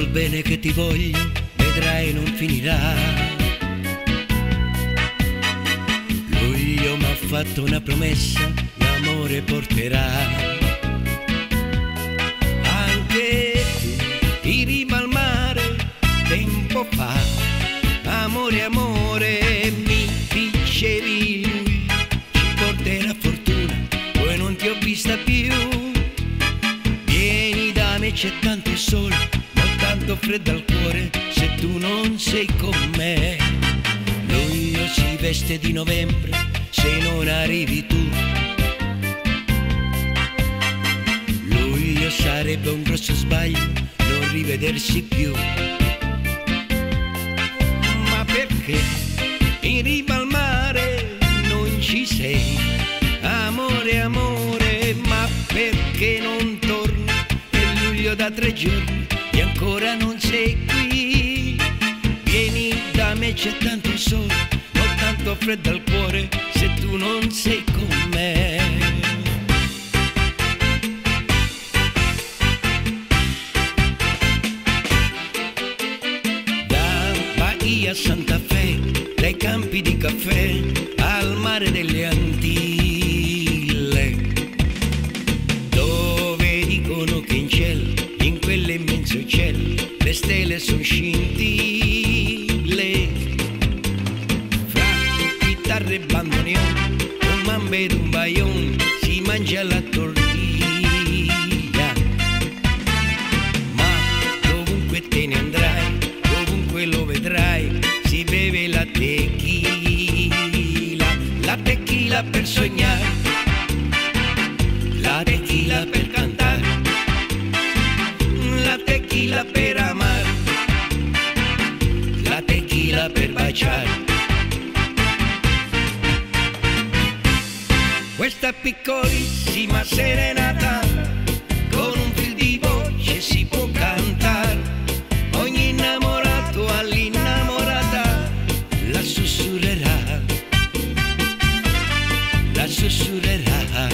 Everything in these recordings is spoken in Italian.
il bene che ti voglio, vedrai non finirà. Luglio m'ha fatto una promessa, l'amore porterà. Anche tu iri al mare tempo fa, amore, amore, mi dicevi lui ci porterà fortuna, poi non ti ho vista più. Vieni da me, c'è tanto sole, ho tanto freddo al cuore se tu non sei con me. Luglio si veste di novembre se non arrivi tu. Luglio sarebbe un grosso sbaglio non rivedersi più. Ma perché in riva al mare non ci sei? Amore, amore, ma perché non torni? È luglio da 3 giorni e ancora non sei qui. Vieni da me, c'è tanto sole, ho tanto freddo al cuore se tu non sei con me. A Santa Fe, dai campi di caffè al mare delle Antille, dove dicono che in cielo, in quell'immenso cielo, le stelle son scintille. Fra chitarre e bandoneon, un mambe ed un baion, si mangia la tortilla. Ma dovunque te ne andrai, dovunque lo vedrai, si beve la tequila per sognare, la tequila per cantare, la tequila per amare, la tequila per baciare. Questa piccolissima serenata con un fil di voce si può cantare, ogni innamorato all'innamorata la sussurrerà, la sussurrerà.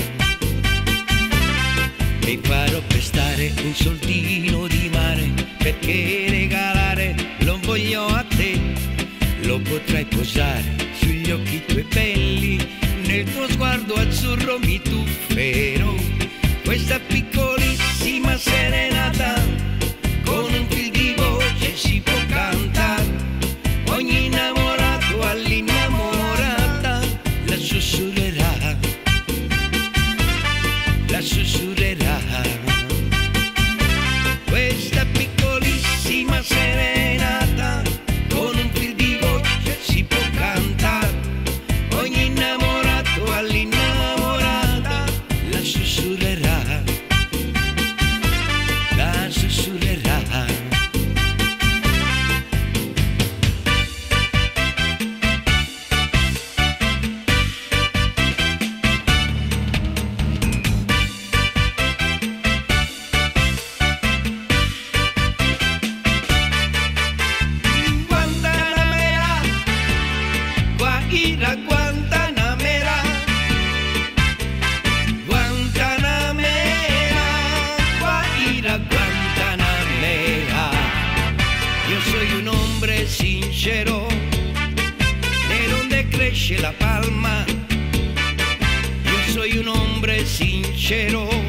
Mi farò prestare un soldino di mare, perché regalare lo voglio a te. Lo potrai posare sugli occhi tuoi belli, nel tuo sguardo azzurro mi tufferò. Questa piccolissima serenata con un fil di voce si può cantare, ogni innamorato all'innamorata la sussurrerà, la sussurrerà. Questa piccolissima serenata con un fil di voce si può cantare, ogni innamorato all'innamorata la sussurrerà, la sussurrerà. Ira Guantanamera, Guantanamera, Guaira Guantanamera. Yo soy un hombre sincero, de donde crece la palma. Yo soy un hombre sincero,